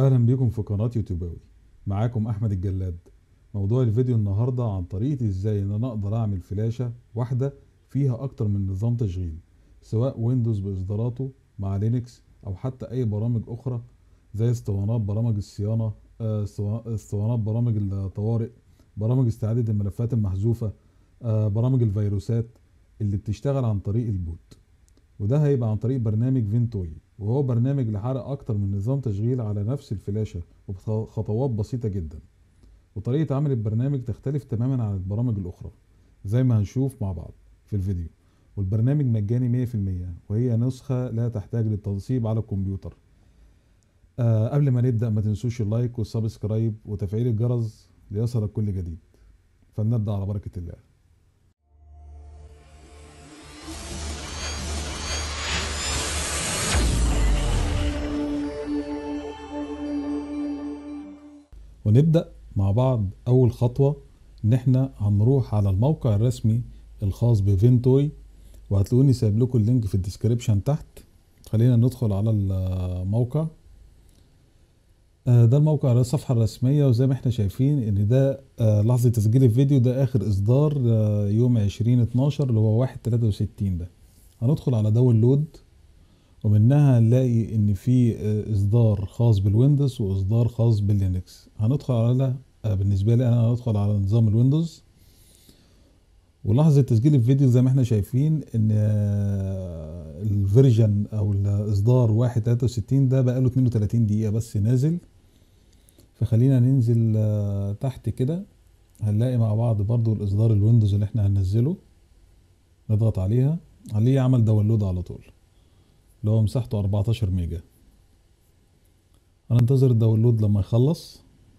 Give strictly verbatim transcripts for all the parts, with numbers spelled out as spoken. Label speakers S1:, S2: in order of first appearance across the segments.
S1: اهلا بيكم في قناة يوتيوباوي. معاكم احمد الجلاد. موضوع الفيديو النهاردة عن طريقة ازاي ان انا اقدر اعمل فلاشة واحدة فيها اكتر من نظام تشغيل، سواء ويندوز باصداراته مع لينكس او حتى اي برامج اخرى زي اسطوانات برامج الصيانة، آه، اسطوا- اسطوانات برامج الطوارئ، برامج استعادة الملفات المحذوفة، آه، برامج الفيروسات اللي بتشتغل عن طريق البوت. وده هيبقى عن طريق برنامج فينتوي، وهو برنامج لحرق اكتر من نظام تشغيل على نفس الفلاشة وبخطوات بسيطة جدا. وطريقة عمل البرنامج تختلف تماما عن البرامج الاخرى زي ما هنشوف مع بعض في الفيديو. والبرنامج مجاني مية في المية، وهي نسخة لا تحتاج للتنصيب على الكمبيوتر. آه قبل ما نبدأ ما تنسوش اللايك والسبسكرايب وتفعيل الجرس ليصلك كل جديد. فلنبدأ على بركة الله. ونبدأ مع بعض. أول خطوة إن إحنا هنروح على الموقع الرسمي الخاص بفينتوي، وهتلاقوني سايب لكم اللينك في الديسكريبشن تحت. خلينا ندخل على الموقع. آه، ده الموقع، ده الصفحة الرسمية، وزي ما احنا شايفين ان ده آه، لحظة تسجيل الفيديو ده اخر اصدار آه، يوم عشرين اتناشر اللي هو واحد تلاتة وستين. ده هندخل على داونلود، ومنها هنلاقي ان في آه، اصدار خاص بالويندوز واصدار خاص باللينكس. هندخل على آه، بالنسبه لي انا هندخل على نظام الويندوز. ولحظه تسجيل الفيديو زي ما احنا شايفين ان آه، الفيرجن او الاصدار واحد تلاتة وستين ده بقاله اتنين وتلاتين دقيقه بس نازل. فخلينا ننزل آه، تحت كده. هنلاقي مع بعض برضو الاصدار الويندوز اللي احنا هننزله. نضغط عليها، عليه عمل داونلود على طول، اللي هو مساحته اربعتاشر ميجا. هننتظر الداونلود لما يخلص.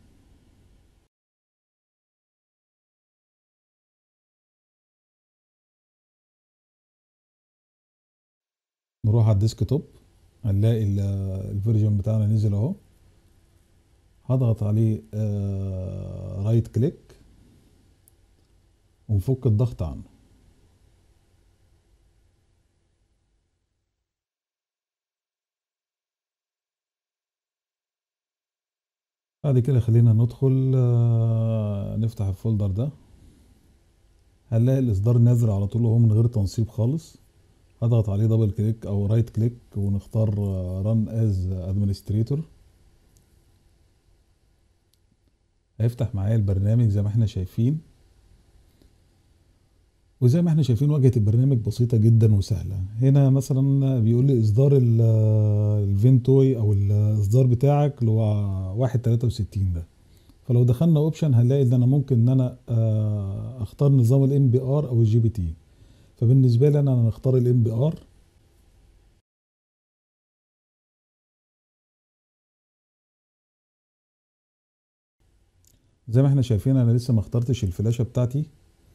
S1: نروح على الديسك توب، هنلاقي ال- الفيرجن بتاعنا نزل اهو. هضغط عليه آه رايت كليك ونفك الضغط عنه. بعد كده خلينا ندخل آه نفتح الفولدر ده. هنلاقي الاصدار نازل على طول اهو من غير تنصيب خالص. هضغط عليه دبل كليك او رايت كليك ونختار ران از ادمنستريتور. هيفتح معايا البرنامج زي ما احنا شايفين. وزي ما احنا شايفين واجهة البرنامج بسيطة جدا وسهلة. هنا مثلا بيقول لي اصدار ال- الفينتوي او الاصدار بتاعك اللي هو واحد تلاتة وستين ده. فلو دخلنا اوبشن هنلاقي ان انا ممكن ان انا آه، اختار نظام الام بي ار او الجي بي تي. فبالنسبة لي انا انا اختار الام بي ار. زي ما احنا شايفين انا لسه ما اخترتش الفلاشة بتاعتي.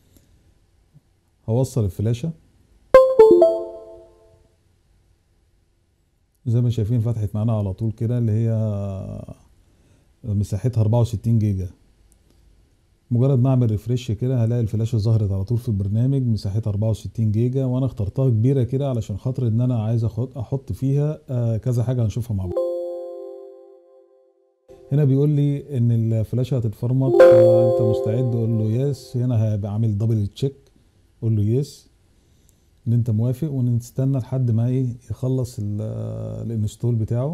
S1: هوصل الفلاشة. زي ما شايفين فتحت معانا على طول كده، اللي هي مساحتها اربعة وستين جيجا. مجرد ما اعمل ريفرش كده هلاقي الفلاشه ظهرت على طول في البرنامج، مساحتها اربعة وستين جيجا، وانا اخترتها كبيره كده علشان خاطر ان انا عايز احط احط فيها آه، كذا حاجه هنشوفها مع بعض. هنا بيقول لي ان الفلاشه هتتفرمط، فانت مستعد؟ قول له يس. هنا هيبقى عامل دبل تشيك، قول له يس ان انت موافق، ونستنى لحد ما ايه يخلص ال- الانستول بتاعه.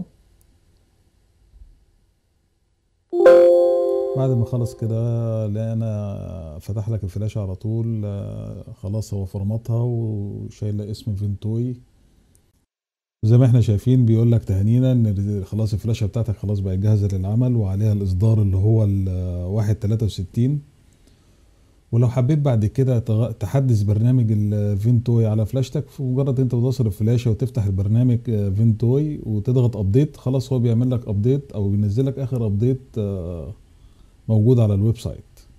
S1: بعد ما خلص كده لقينا فتح لك الفلاشه على طول. آه، خلاص هو فرمتها وشايله اسم فينتوي. زي ما احنا شايفين بيقول لك تهنينا ان خلاص الفلاشه بتاعتك خلاص بقت جاهزه للعمل، وعليها الاصدار اللي هو ال واحد تلاتة وستين. ولو حبيت بعد كده تغ- تحدث برنامج الفينتوي على فلاشتك، في مجرد انت بتوصل الفلاشه وتفتح البرنامج آه، فينتوي وتضغط ابديت، خلاص هو بيعمل لك ابديت او بينزل لك اخر ابديت آه، موجود على الويب سايت.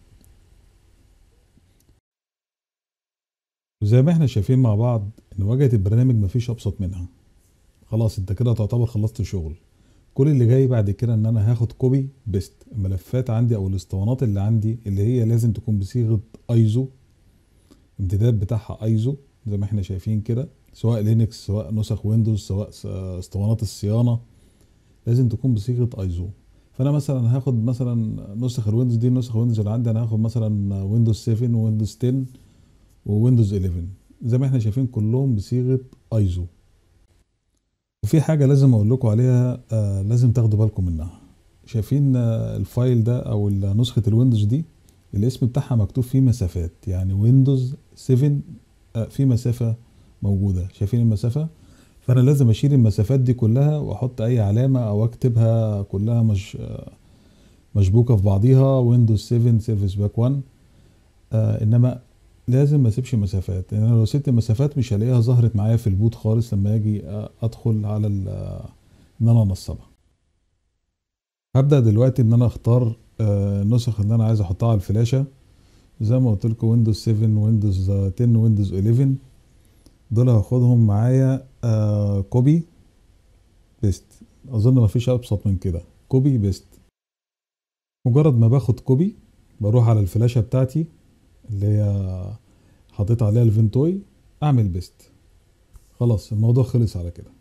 S1: وزي ما احنا شايفين مع بعض ان واجهه البرنامج مفيش ابسط منها. خلاص انت كده تعتبر خلصت شغل. كل اللي جاي بعد كده ان انا هاخد كوبي بيست الملفات عندي او الاسطوانات اللي عندي اللي هي لازم تكون بصيغه ايزو، امتداد بتاعها ايزو زي ما احنا شايفين كده، سواء لينكس سواء نسخ ويندوز سواء س- اسطوانات الصيانه، لازم تكون بصيغه ايزو. فانا مثلا هاخد مثلا نسخ الويندوز دي، نسخ الويندوز اللي عندي انا هاخد مثلا ويندوز سبعة وويندوز عشرة وويندوز حداشر، زي ما احنا شايفين كلهم بصيغه ايزو. وفي حاجه لازم اقول لكم عليها، آه لازم تاخدوا بالكم منها. شايفين آه الفايل ده او نسخه الويندوز دي، الاسم بتاعها مكتوب فيه مسافات، يعني ويندوز سبعة آه في مسافه موجوده، شايفين المسافه؟ فانا لازم اشيل المسافات دي كلها واحط اي علامه او اكتبها كلها مش مشبوكه في بعضيها ويندوز سبعة سيرفيس باك واحد. آه انما لازم ما اسيبش مسافات، لان انا لو سبت مسافات مش هلاقيها ظهرت معايا في البوت خالص لما اجي آه ادخل على آه ان انا انصبها. هبدا دلوقتي ان انا اختار آه النسخ اللي انا عايز احطها على الفلاشه. زي ما قلت لكم ويندوز سبعة ويندوز عشرة ويندوز حداشر، دول هاخدهم معايا آه كوبي بيست. اظن مفيش ابسط من كده، كوبي بيست. مجرد ما باخد كوبي بروح على الفلاشة بتاعتي اللي هي حطيت عليها الفينتوي، اعمل بيست. خلاص الموضوع خلص على كده.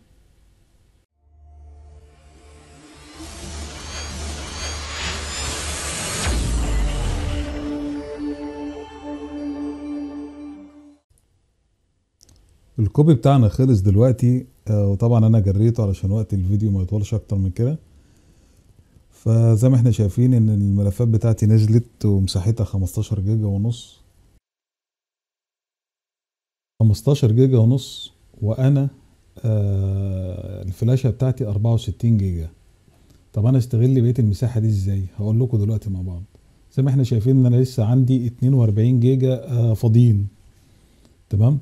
S1: الكوبي بتاعنا خلص دلوقتي، آه، وطبعا انا جريته علشان وقت الفيديو ما يطولش اكتر من كده. فزي ما احنا شايفين ان الملفات بتاعتي نزلت ومساحتها خمستاشر جيجا ونص، خمستاشر جيجا ونص. وانا آه الفلاشة بتاعتي اربعة وستين جيجا. طب انا استغل بقيه المساحه دي ازاي؟ هقول لكم دلوقتي مع بعض. زي ما احنا شايفين ان انا لسه عندي اتنين واربعين جيجا آه فاضيين. تمام.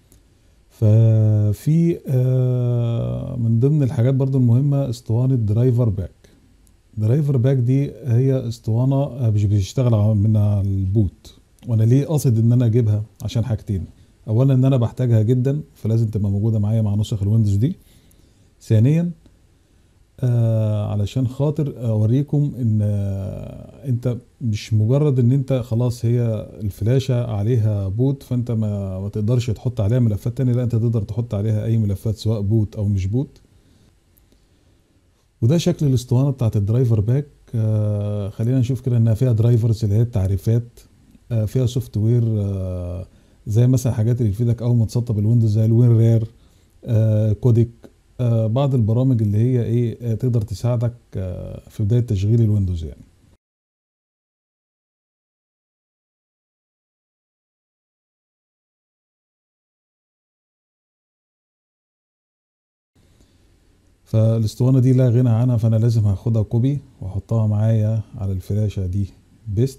S1: ففي آه من ضمن الحاجات برضو المهمه اسطوانه درايفر باك. درايفر باك دي هي اسطوانه آه، مش بتشتغل على- من على البوت. وانا ليه قاصد ان انا اجيبها؟ عشان حاجتين. اولا ان انا بحتاجها جدا، فلازم تبقى موجوده معايا مع نسخ الويندوز دي. ثانيا آه علشان خاطر اوريكم ان آه انت مش مجرد ان انت خلاص هي الفلاشة عليها بوت فانت ما, ما تقدرش تحط عليها ملفات تانية، لا انت تقدر تحط عليها اي ملفات سواء بوت او مش بوت. وده شكل الاسطوانة بتاعت الدرايفر باك. آه خلينا نشوف كده انها فيها درايفرز اللي هي التعريفات، آه فيها سوفت وير آه زي مثلا حاجات اللي تفيدك اول ما تسطب الويندوز زي الوين رير، آه كوديك، آه بعض البرامج اللي هي ايه آه تقدر تساعدك آه في بداية تشغيل الويندوز يعني. فالاسطوانة دي لا غنى عنها، فانا لازم هاخدها كوبي واحطها معايا على الفلاشة دي بيست.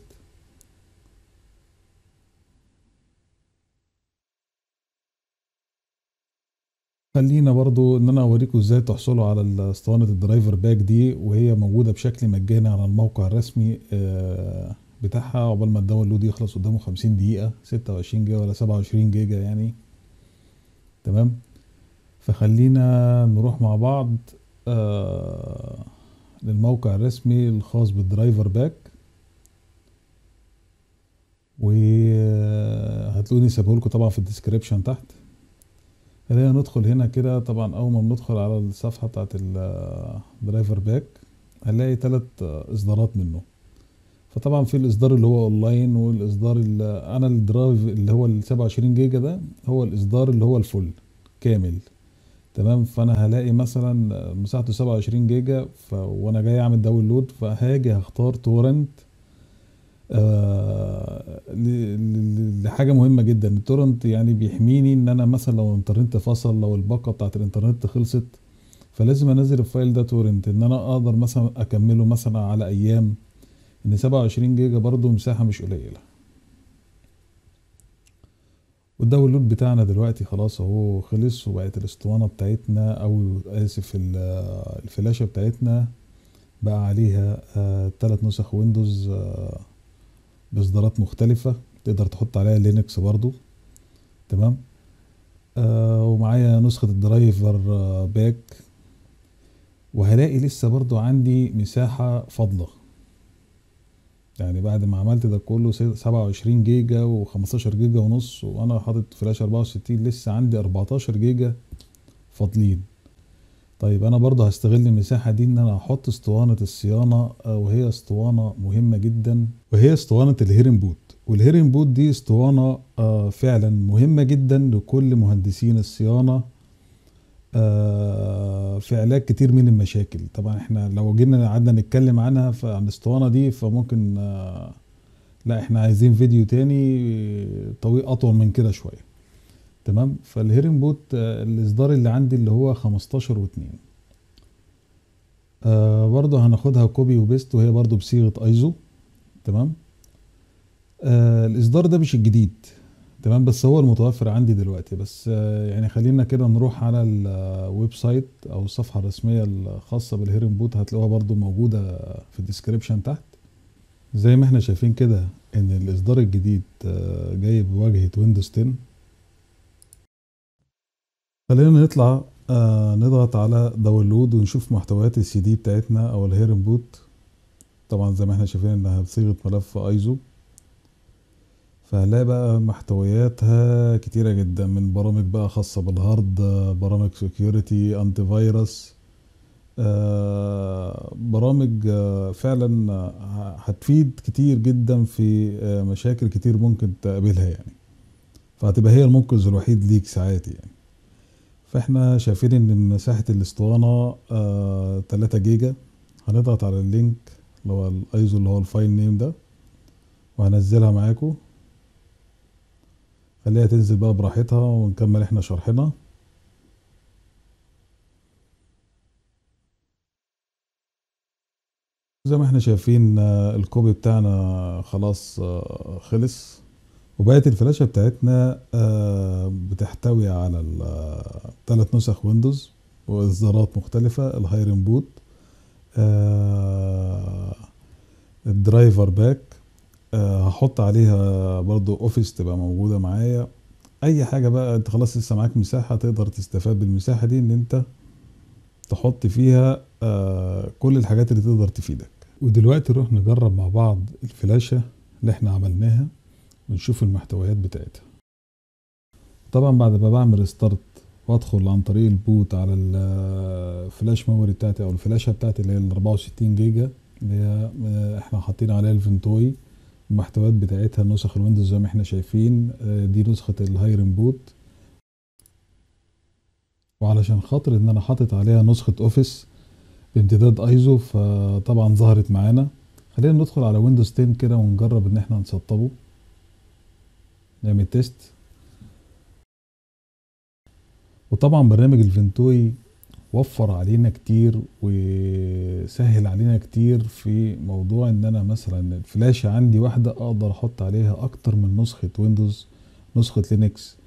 S1: خلينا برضو ان انا اوريكم ازاي تحصلوا على اسطوانة الدرايفر باك دي، وهي موجودة بشكل مجاني على الموقع الرسمي آه بتاعها. عقبال ما الداونلود يخلص قدامه خمسين دقيقة، ستة وعشرين جيجا ولا سبعة وعشرين جيجا يعني. تمام. فخلينا نروح مع بعض آه للموقع الرسمي الخاص بالدرايفر باك، وهتلاقوني سايبه لكم طبعا في الديسكريبشن تحت. خلينا ندخل هنا كده. طبعا اول ما بندخل على الصفحه بتاعت الدرايفر باك هنلاقي ثلاث اصدارات منه. فطبعا في الاصدار اللي هو اونلاين، والاصدار اللي انا الدرايف اللي هو ال سبعة وعشرين جيجا ده هو الاصدار اللي هو الفل كامل. تمام. فانا هلاقي مثلا مساحته سبعة وعشرين جيجا، ف... وانا جاي اعمل داونلود فهاجي هختار تورنت. آه ل- ل- لحاجه مهمه جدا. التورنت يعني بيحميني ان انا مثلا لو الانترنت فصل، لو الباقه بتاعت الانترنت خلصت، فلازم انزل الفايل ده تورنت ان انا اقدر مثلا اكمله مثلا على ايام. ان سبعة وعشرين جيجا برضو مساحه مش قليله. والداونلود بتاعنا دلوقتي خلاص اهو خلص، وبقت الاسطوانه بتاعتنا او اسف ال- الفلاشه بتاعتنا بقى عليها آه تلات نسخ ويندوز آه باصدارات مختلفه. تقدر تحط عليها لينكس برضو. تمام. آه ومعايا نسخة الدرايفر آه باك. وهلاقي لسه برضو عندي مساحة فاضلة، يعني بعد ما عملت ده كله سبعة وعشرين جيجا وخمستاشر جيجا ونص وانا حاطط فلاش اربعة وستين، لسه عندي اربعتاشر جيجا فاضلين. طيب انا برضه هستغل المساحة دي ان انا احط اسطوانة الصيانة، وهي اسطوانة مهمة جدا، وهي اسطوانة الهيرن بوت. والهيرن بوت دي اسطوانة آه، فعلا مهمة جدا لكل مهندسين الصيانة آه، في علاج كتير من المشاكل. طبعا احنا لو جينا قعدنا نتكلم عنها ف- عن الاسطوانة دي فممكن آه، لا احنا عايزين فيديو تاني طويل اطول من كده شوية. تمام. فالهيرن بوت آه، الاصدار اللي عندي اللي هو خمستاشر واتنين. آه برضه هناخدها كوبي وبيست، وهي برضه بصيغة ايزو. تمام. آه الاصدار ده مش الجديد، تمام، بس هو المتوفر عندي دلوقتي. بس آه يعني خلينا كده نروح على الويب سايت او الصفحة الرسمية الخاصة بالهيرن بوت، هتلاقوها برضه موجودة في الديسكريبشن تحت. زي ما احنا شايفين كده ان الاصدار الجديد آه جاي بواجهة ويندوز عشرة. خلينا نطلع آه نضغط على داونلود ونشوف محتويات السي دي بتاعتنا او الهيرن بوت. طبعا زي ما احنا شايفين انها بصيغة ملف ايزو، فهنلاقي بقى محتوياتها كتيرة جدا، من برامج بقى خاصة بالهارد، برامج سيكيورتي، انتي فيروس، آه، برامج آه، فعلا آه، هتفيد كتير جدا في آه، مشاكل كتير ممكن تقابلها يعني. فهتبقى هي المنقذ الوحيد ليك ساعات يعني. فاحنا شايفين ان مساحة الاسطوانة آه تلاتة جيجا. هنضغط على اللينك اللي هو الايزو اللي هو الفايل نيم ده، وهنزلها معاكم. خليها تنزل بقى براحتها ونكمل احنا شرحنا. زي ما احنا شايفين آه، الكوبي بتاعنا خلاص آه، خلص. وبقت الفلاشة بتاعتنا آه، بتحتوي على ثلاث نسخ ويندوز واصدارات مختلفة: الهايرن بوت، آه، الدرايفر باك، آه، هحط عليها برضو اوفيس تبقى موجودة معايا. اي حاجة بقى انت خلاص لسه معاك مساحة تقدر تستفاد بالمساحة دي ان انت تحط فيها آه، كل الحاجات اللي تقدر تفيدك. ودلوقتي نروح نجرب مع بعض الفلاشة اللي احنا عملناها ونشوف المحتويات بتاعتها. طبعا بعد ما بعمل ستارت وادخل عن طريق البوت على الفلاش ميموري بتاعتي او الفلاشة بتاعتي اللي هي ال اربعة وستين جيجا، اللي هي آه، احنا حاطين عليها الفنتوي. المحتويات بتاعتها نسخ الويندوز زي ما احنا شايفين، آه، دي نسخة الهايرن بوت. وعلشان خاطر ان انا حاطط عليها نسخة اوفيس بامتداد ايزو فطبعا ظهرت معانا. خلينا ندخل على ويندوز عشرة كده ونجرب ان احنا نسطبه، نعمل تيست. وطبعا برنامج الفنتوي وفر علينا كتير وسهل علينا كتير في موضوع ان انا مثلا الفلاشة عندي واحدة اقدر احط عليها اكتر من نسخة ويندوز، نسخة لينكس.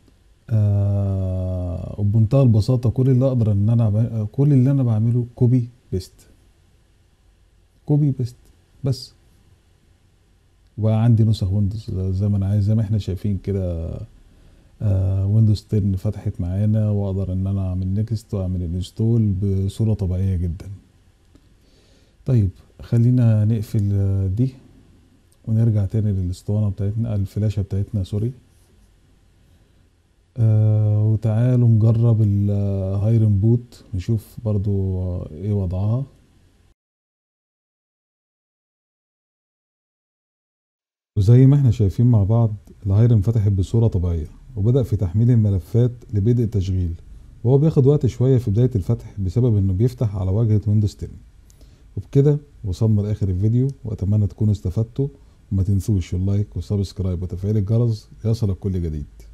S1: آه وبمنتهى البساطة كل اللي اقدر ان انا ب- كل اللي انا بعمله كوبي بيست، كوبي بيست بس. وبقى عندي نسخ ويندوز زي ما انا عايز، زي ما احنا شايفين كده. آه ويندوز عشرة فتحت معانا، واقدر ان انا اعمل نيكست واعمل انستول بصورة طبيعية جدا. طيب خلينا نقفل آه، دي ونرجع تاني للاسطوانة بتاعتنا، الفلاشة بتاعتنا سوري. آه وتعالوا نجرب الهايرن بوت نشوف برضو آه، ايه وضعها. وزي ما احنا شايفين مع بعض الهايرن فتحت بصورة طبيعية وبدأ في تحميل الملفات لبدء التشغيل. وهو بياخد وقت شوية في بداية الفتح بسبب انه بيفتح على واجهة ويندوز عشرة. وبكده وصلنا لاخر الفيديو، واتمنى تكونوا استفدتوا. وما تنسوش اللايك والسبسكرايب وتفعيل الجرس ليصلك كل جديد.